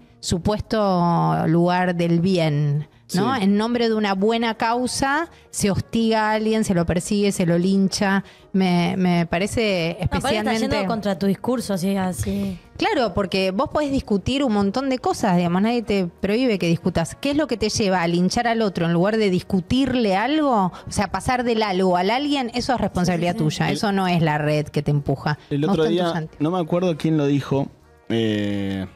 supuesto lugar del bien, ¿no? Sí. En nombre de una buena causa se hostiga a alguien, se lo persigue, se lo lincha. Me, me parece No, aparte está especialmente... yendo contra tu discurso, así, así. Claro, porque vos podés discutir un montón de cosas, digamos, nadie te prohíbe que discutas. ¿Qué es lo que te lleva a linchar al otro en lugar de discutirle algo? O sea, pasar del algo al alguien, eso es responsabilidad sí, sí, sí. tuya, el, eso no es la red que te empuja. El otro día, no me acuerdo quién lo dijo, eh,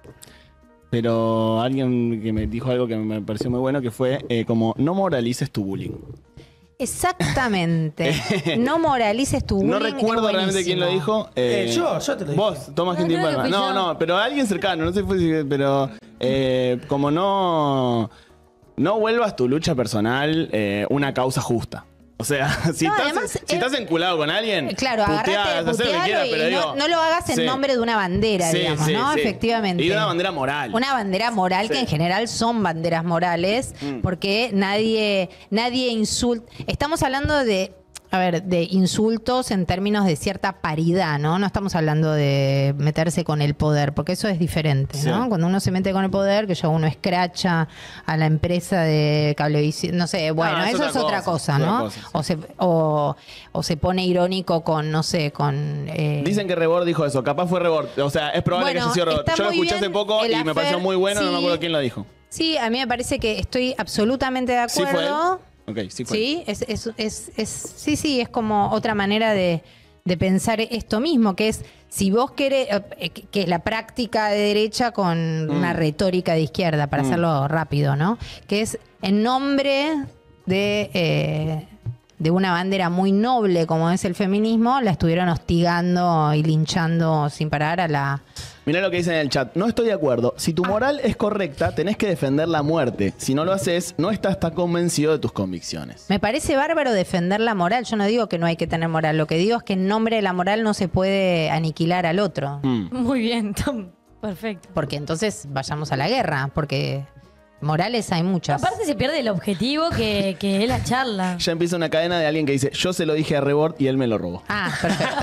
pero alguien que me dijo algo que me pareció muy bueno, que fue eh, como, no moralices tu bullying. Exactamente. No moralices tu bullying. No recuerdo realmente quién lo dijo. Eh, eh, yo, yo te lo dije. Vos, Tomás Quintín Palma. No, no, pero alguien cercano, no sé, pero eh, como no, no vuelvas tu lucha personal eh, una causa justa. O sea, si, no, estás, además, si estás enculado con alguien, claro, agarrate, hacer lo que quieras, pero y digo, no, no lo hagas en sí. nombre de una bandera, sí, digamos, sí, ¿no? Sí. Efectivamente. Y de una bandera moral. Una bandera moral sí. que en general son banderas morales, mm. porque nadie, nadie insulta. Estamos hablando de... A ver, de insultos en términos de cierta paridad, ¿no? No estamos hablando de meterse con el poder, porque eso es diferente, ¿no? Sí. Cuando uno se mete con el poder, que yo uno escracha a la empresa de cablevisión, no sé, bueno, no, es eso otra es otra cosa, cosa ¿no? Cosa, sí. o, se, o, o se pone irónico con, no sé, con... Eh... Dicen que Rebord dijo eso, capaz fue Rebord, o sea, es probable bueno, que haya sido Rebord. Yo lo escuché hace poco y me pareció muy bueno, sí. no me acuerdo quién lo dijo. Sí, a mí me parece que estoy absolutamente de acuerdo. Sí fue él. Okay, sí, fue. sí, es, es, es, es, sí, sí, es como otra manera de, de pensar esto mismo, que es si vos querés, que es la práctica de derecha con mm. una retórica de izquierda, para mm. hacerlo rápido, ¿no? Que es en nombre de, eh, de una bandera muy noble como es el feminismo, la estuvieron hostigando y linchando sin parar a la... Mirá lo que dice en el chat. No estoy de acuerdo. Si tu moral es correcta, tenés que defender la muerte. Si no lo haces, no estás tan convencido de tus convicciones. Me parece bárbaro defender la moral. Yo no digo que no hay que tener moral. Lo que digo es que en nombre de la moral no se puede aniquilar al otro. Mm. Muy bien, Tom. Perfecto. Porque entonces vayamos a la guerra. Porque morales hay muchas. Aparte se pierde el objetivo que, que es la charla. Ya empieza una cadena de alguien que dice, yo se lo dije a Rebord y él me lo robó. Ah, perfecto.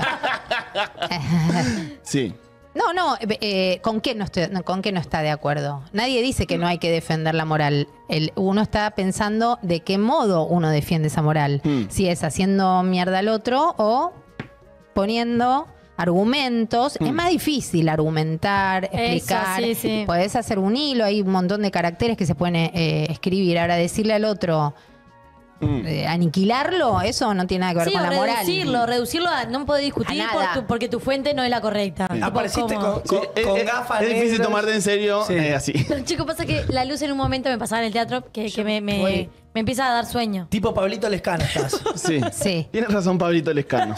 Sí. No, no, eh, ¿con qué no estoy, con qué no está de acuerdo? Nadie dice que no hay que defender la moral. El, uno está pensando de qué modo uno defiende esa moral. Mm. Si es haciendo mierda al otro o poniendo argumentos. Mm. Es más difícil argumentar, explicar. Eso, sí, sí. Podés hacer un hilo, hay un montón de caracteres que se pueden eh, escribir. Ahora decirle al otro... Mm. Eh, aniquilarlo, eso no tiene nada que ver sí, con la moral. Reducirlo, reducirlo a no poder discutir por tu, porque tu fuente no es la correcta. Sí. Apareciste con, con, sí, con es, gafas. Es difícil tomarte en serio sí. eh, así. No, chico, pasa que la luz en un momento me pasaba en el teatro que, que me, me, me empieza a dar sueño. Tipo Pablito Lescano estás. Sí. sí. Tienes razón, Pablito Lescano.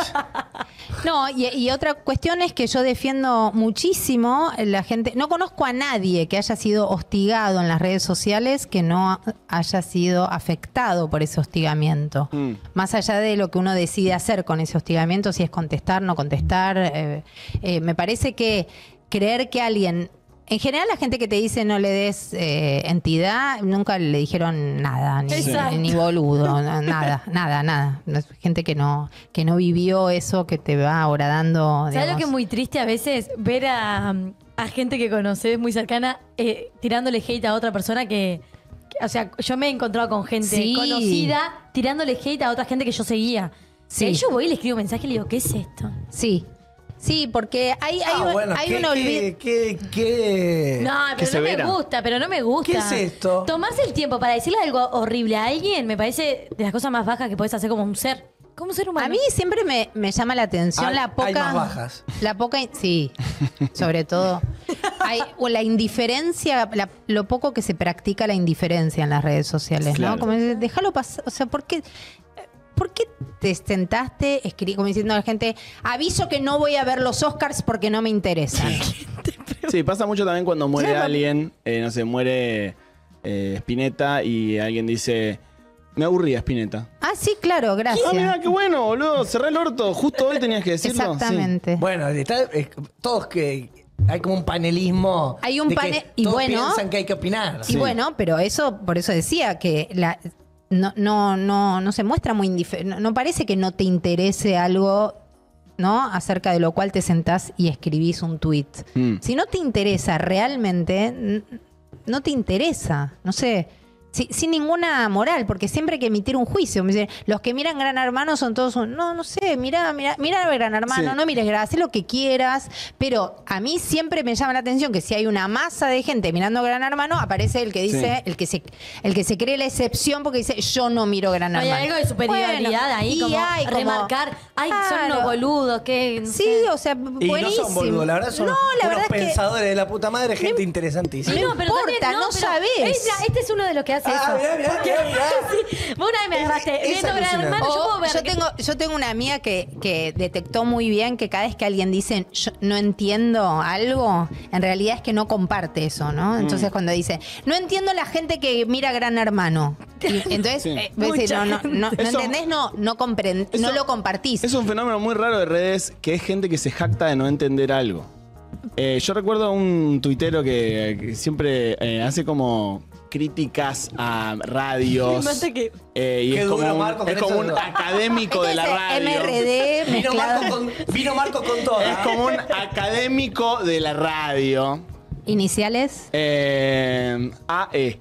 No, y, y otra cuestión es que yo defiendo muchísimo la gente. No conozco a nadie que haya sido hostigado en las redes sociales que no haya sido afectado por ese hostigamiento. Mm. Más allá de lo que uno decide hacer con ese hostigamiento, si es contestar, no contestar. Eh, eh, me parece que creer que alguien... En general, la gente que te dice no le des eh, entidad, nunca le dijeron nada, ni, ni, ni boludo, nada, nada, nada. Gente que no, que no vivió eso que te va ahora dando. ¿Sabes lo que es muy triste a veces? Ver a, a gente que conoces muy cercana eh, tirándole hate a otra persona que, que. O sea, yo me he encontrado con gente sí. conocida tirándole hate a otra gente que yo seguía. Sí. Y ahí yo voy y le escribo un mensaje y le digo, ¿qué es esto? Sí. Sí, porque hay, hay, ah, bueno, hay ¿qué, un olvido. ¿qué, qué, qué, No, pero no me gusta, pero no me gusta. ¿Qué es esto? Tomarse el tiempo para decirle algo horrible a alguien me parece de las cosas más bajas que puedes hacer como un ser. Como un ser humano. A mí siempre me, me llama la atención hay, la poca. Hay más bajas. La poca. Sí, sobre todo. Hay, o la indiferencia, la, lo poco que se practica la indiferencia en las redes sociales, claro. ¿no? Como déjalo pasar. O sea, ¿por qué? ¿Por qué te sentaste, escribí, como diciendo a la gente, aviso que no voy a ver los Oscars porque no me interesan? Sí, pasa mucho también cuando muere claro. alguien, eh, no sé, muere eh, Spinetta y alguien dice, me aburría Spinetta. Ah, sí, claro, gracias. Ah, mira, qué bueno, boludo, cerré el orto, justo hoy tenías que decirlo. Exactamente. Sí. Bueno, está, eh, todos que... Hay como un panelismo. Hay un panel y todos bueno, piensan que hay que opinar. Y sí. bueno, pero eso, por eso decía que la... No, no, no, no se muestra muy indiferente. No, no parece que no te interese algo, ¿no? Acerca de lo cual te sentás y escribís un tuit. Mm. Si no te interesa realmente, no te interesa. No sé. Sí, sin ninguna moral, porque siempre hay que emitir un juicio. Me dicen, los que miran Gran Hermano son todos un, no, no sé, mira, mira, mira Gran Hermano, Sí. no mires, haz lo que quieras, pero a mí siempre me llama la atención que si hay una masa de gente mirando Gran Hermano, aparece el que dice, Sí. el que se el que se cree la excepción porque dice, yo no miro Gran Hay Hermano. algo de superioridad Bueno, ahí, y como hay como- remarcar, ay, son Claro. unos boludos, que no Sí, sé. o sea, Y buenísimo. no son boludos, la verdad son No, la unos verdad es que pensadores de la puta madre, gente interesantísima. No importa, no pero sabés. Este, este es uno de los que hace Ah, eso. mirá, mirá, Porque- mirá, mirá. sí, vos una vez me agarraste Es- es viendo Gran alucinante. Hermano, yo O puedo ver yo que- tengo, yo tengo una amiga que, que detectó muy bien que cada vez que alguien dice yo no entiendo algo, en realidad es que no comparte eso, ¿no? Entonces cuando dice, no entiendo la gente que mira Gran Hermano. Y entonces, Sí. eh, vos decís, no, no, no, no Eso- entendés, no, no, comprend- Eso- no lo compartís. Es un fenómeno muy raro de redes que es gente que se jacta de no entender algo. Eh, yo recuerdo a un tuitero que, que siempre eh, hace como críticas a radios. Me mata que- eh, y Qué es como duro, un, Marco, con es como eso un no. académico de la Este es radio. M R D Vino mezclado. Marco con, vino Marco con toda. Es como un académico de la radio. Iniciales. Eh, A E.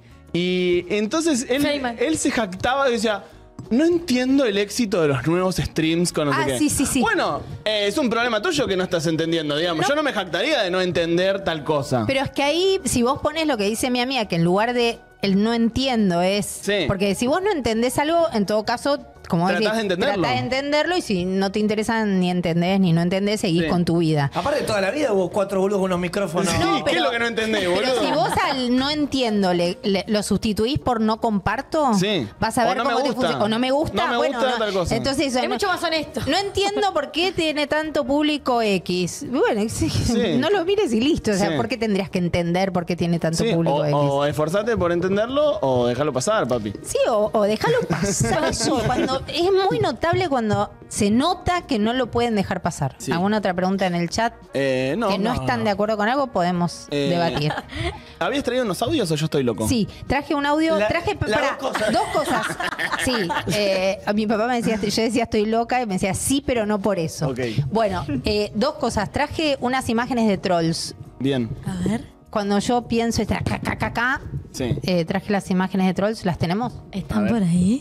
Y entonces él, Feynman. él se jactaba y decía, no entiendo el éxito de los nuevos streams con no sé Ah, qué". sí, sí, sí. Bueno, eh, es un problema tuyo que no estás entendiendo, digamos. Yo no me jactaría de no entender tal cosa. Pero es que ahí, si vos pones lo que dice mi amiga, que en lugar de el no entiendo es... Sí. Porque si vos no entendés algo, en todo caso, como Tratás decís, de entenderlo. tratás de entenderlo y si no te interesa ni entendés ni no entendés, seguís Sí. con tu vida. Aparte, toda la vida hubo cuatro boludos con unos micrófonos. Sí, No, ¿qué pero- es lo que no entendés, boludo? Pero si vos al no entiendo le, le- lo sustituís por no comparto, Sí. vas a O ver no cómo me te gusta. funciona. O no me gusta, No me bueno, gusta no. tal cosa. Entonces eso, Es no, mucho más honesto. no entiendo por qué tiene tanto público X. Bueno, sí, Sí. no lo mires y listo. O sea, Sí. ¿por qué tendrías que entender por qué tiene tanto Sí, público o, X? o esforzate por entenderlo o dejarlo pasar, papi. Sí, o, o déjalo pasar eso. Cuando, es muy notable cuando se nota que no lo pueden dejar pasar. Sí. ¿Alguna otra pregunta en el chat? Eh, no, que no, no. están de acuerdo con algo, podemos Eh, debatir. ¿Habías traído unos audios o yo estoy loco? Sí, traje un audio, La- traje las pará, dos cosas. dos cosas. Sí, eh, a mi papá me decía, yo decía estoy loca y me decía sí, pero no por eso. Ok. Bueno, eh, dos cosas. Traje unas imágenes de trolls. Bien. A ver, Cuando yo pienso, esta, ca, ca, ca, ca, Sí. eh, traje las imágenes de trolls, ¿las tenemos? A ¿están ver. por ahí?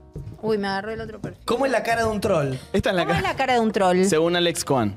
Uy, me agarró el otro perfil. ¿Cómo es la cara de un troll? Esta es la ¿Cómo es cara. la cara de un troll? Según Alex Cohen.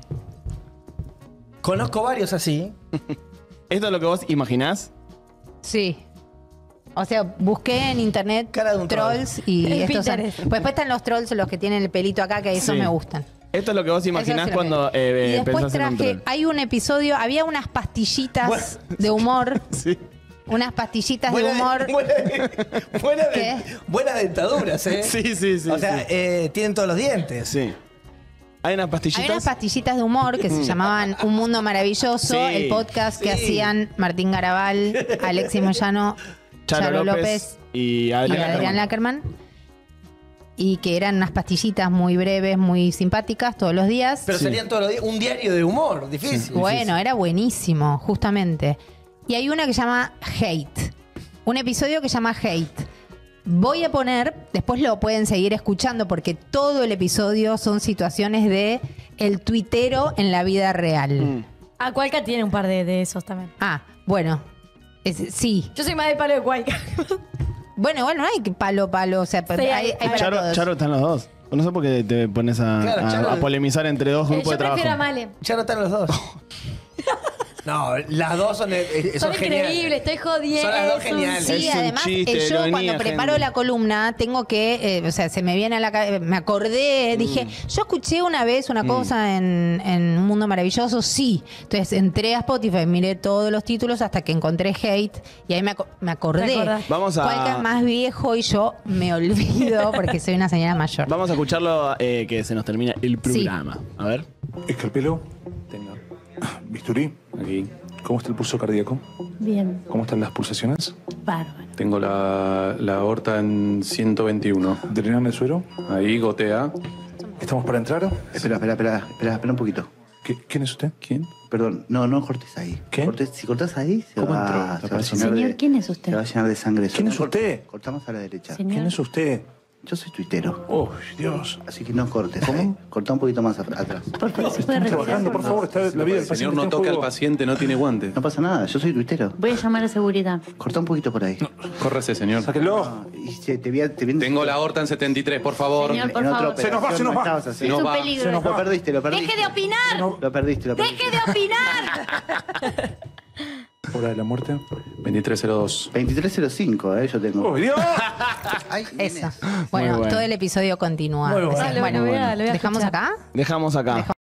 Conozco varios así. ¿Esto es lo que vos imaginás? Sí. O sea, busqué en internet Cara de un troll. trolls y En estos son- Pinterest. Pues después están los trolls, los que tienen el pelito acá, que esos Sí. me gustan. Esto es lo que vos Eso imaginás sí lo cuando que- eh, y eh, después pensás en un traje, troll. hay un episodio, había unas pastillitas Bueno. de humor, Sí. unas pastillitas de Buena, humor. buena, buena, ¿Qué? buenas dentaduras, ¿eh? Sí, sí, sí. O sea, sí. eh, tienen todos los dientes. Sí. Hay unas pastillitas. Había unas pastillitas de humor que se llamaban Un Mundo Maravilloso, Sí, el podcast que sí. hacían Martín Garabal, Alexis Moyano, Charo, Charo López, López y y Adrián Adrián Ackerman. Lackerman. Y que eran unas pastillitas muy breves, muy simpáticas todos los días. Pero Sí. serían todos los días un diario de humor, difícil. Bueno, era buenísimo, justamente. Y hay una que se llama Hate. Un episodio que se llama Hate. Voy a poner, después lo pueden seguir escuchando porque todo el episodio son situaciones de el tuitero en la vida real. Mm. Ah, Cualca tiene un par de, de esos también. Ah, bueno. Es- sí. Yo soy más de palo de Cualca. Bueno, bueno, no hay que palo, palo. O sea, Sí, hay, hay- hay para Charo, todos. Charo están los dos. No sé por qué te pones a, Claro, a- Charo- a polemizar entre dos Eh, grupos yo de trabajo. prefiero a Male. Ya no están los dos. No, las dos son, eh, eh, Son son geniales. increíbles, estoy jodiendo. Son las dos es un- geniales. Sí, Es un además chiste, eh, yo ironía, cuando preparo gente. la columna tengo que, eh, o sea, se me viene a la cabeza, me acordé, dije, yo escuché una vez una cosa en, en Un Mundo Maravilloso, sí. Entonces entré a Spotify, miré todos los títulos hasta que encontré Hate y ahí me, aco- me acordé. ¿Te acordás? Vamos a- Cualca es más viejo y yo me olvido porque soy una señora mayor. Vamos a escucharlo eh, que se nos termina el programa. A ver. Escalpelo, Tengo. bisturí, Aquí. ¿cómo está el pulso cardíaco? Bien, ¿Cómo están las pulsaciones? bárbaro. Tengo la, la aorta en ciento veintiuno. ¿Drenan el suero? Ahí gotea. ¿Estamos para entrar? Espera, espera, espera, espera, espera un poquito. ¿Qui- ¿Quién es usted? ¿Quién? Perdón, no, no cortes ahí. ¿Qué? Cortes- si cortas ahí, se ¿Cómo va, entró? se va a llenar Señor, de, ¿quién es usted? Se va a llenar de sangre. ¿Quién No, es cort- usted? Cortamos a la derecha. Señor. ¿Quién es usted? Yo soy tuitero. Oh, Dios. Así que no cortes. ¿Cómo? Corta un poquito más a- atrás. Perfecto. ¿Se puede Están retirar, trabajando, por favor. Está la vida del El señor paciente no está en toca al juego. paciente, no tiene guantes. No pasa nada, yo soy tuitero. Voy a llamar a seguridad. Corta un poquito por ahí. Córrese, señor. Sáquenlo. Ah, y se- te, vi- te viene- Tengo la aorta en setenta y tres, por favor. Señor, por en otra favor. Se nos va, operación se nos no va. estabas así. Se nos Es un va. peligro. Lo perdiste, lo perdiste. ¡Deje de opinar! Lo perdiste, lo perdiste. ¡Deje de opinar! Hora de la muerte. veintitrés cero dos. veintitrés cero cinco, eh, yo tengo. ¡Oh, Dios! Ay, Eso. nenes. Bueno, bueno. todo el episodio continúa. Muy bueno. Dale, Bueno, lo voy a- lo voy a ¿dejamos escuchar. acá? Dejamos acá.